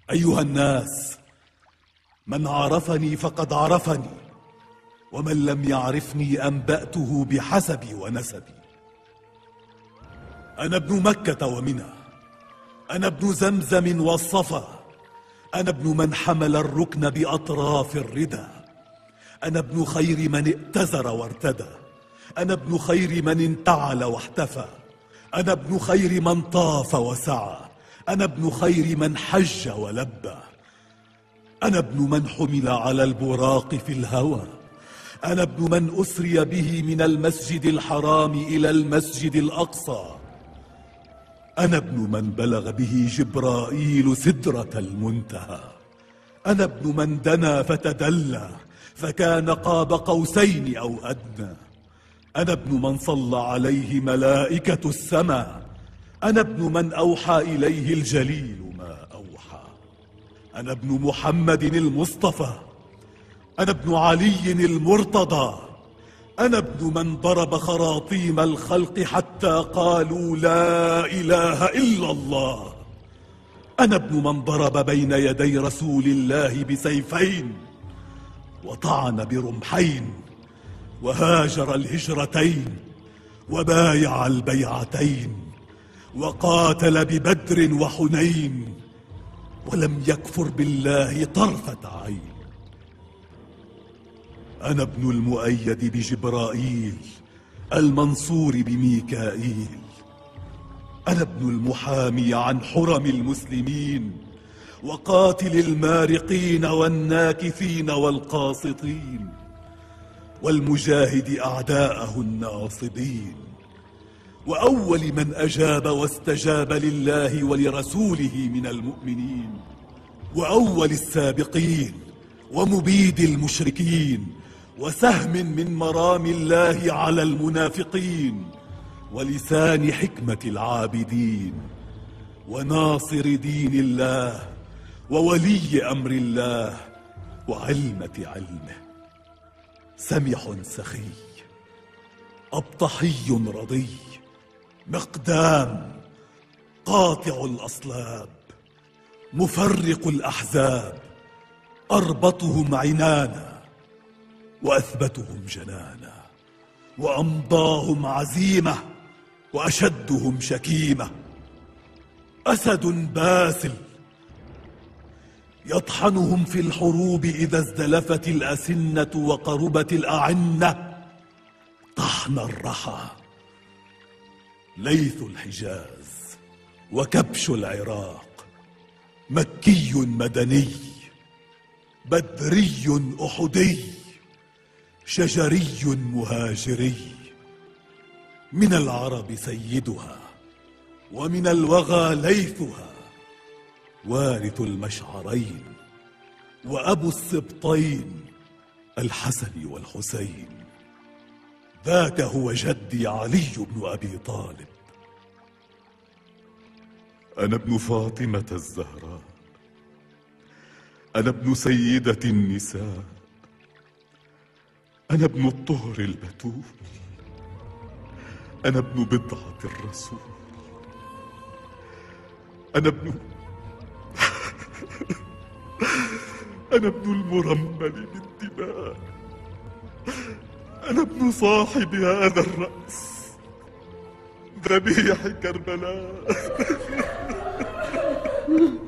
أيها الناس، من عرفني فقد عرفني، ومن لم يعرفني أنبأته بحسبي ونسبي. أنا ابن مكة ومنى، أنا ابن زمزم والصفا، أنا ابن من حمل الركن بأطراف الردى، أنا ابن خير من ائتزر وارتدى، أنا ابن خير من انتعل واحتفى، أنا ابن خير من طاف وسعى، أنا ابن خير من حج ولبى، أنا ابن من حمل على البراق في الهوى، أنا ابن من أسري به من المسجد الحرام إلى المسجد الأقصى، أنا ابن من بلغ به جبرائيل سدرة المنتهى، أنا ابن من دنا فتدلى فكان قاب قوسين أو أدنى، أنا ابن من صلى عليه ملائكة السماء، أنا ابن من أوحى إليه الجليل ما أوحى، أنا ابن محمد المصطفى، أنا ابن علي المرتضى، أنا ابن من ضرب خراطيم الخلق حتى قالوا لا إله إلا الله، أنا ابن من ضرب بين يدي رسول الله بسيفين وطعن برمحين وهاجر الهجرتين وبايع البيعتين وقاتل ببدر وحنين ولم يكفر بالله طرفة عين. أنا ابن المؤيد بجبرائيل المنصور بميكائيل، أنا ابن المحامي عن حرم المسلمين وقاتل المارقين والناكثين والقاسطين والمجاهد أعداءه الناصبين، وأول من أجاب واستجاب لله ولرسوله من المؤمنين، وأول السابقين ومبيد المشركين وسهم من مرام الله على المنافقين ولسان حكمة العابدين وناصر دين الله وولي أمر الله وعلمة علمه، سمح سخي أبطحي رضي مقدام قاطع الأصلاب مفرق الأحزاب، أربطهم عنانا وأثبتهم جنانا وأمضاهم عزيمة وأشدهم شكيمة، أسد باسل يطحنهم في الحروب إذا ازدلفت الأسنة وقربت الأعنة طحن الرحى، ليث الحجاز وكبش العراق، مكي مدني بدري أحدي شجري مهاجري، من العرب سيدها ومن الوغى ليثها، وارث المشعرين وأبو السبطين الحسن والحسين، ذاك هو جدي علي بن أبي طالب. أنا ابن فاطمة الزهراء، أنا ابن سيدة النساء، أنا ابن الطهر البتول، أنا ابن بضعة الرسول، أنا ابن أنا ابن المرمل بالدماء، أنا ابن صاحب هذا الرأس ذبيح كربلاء.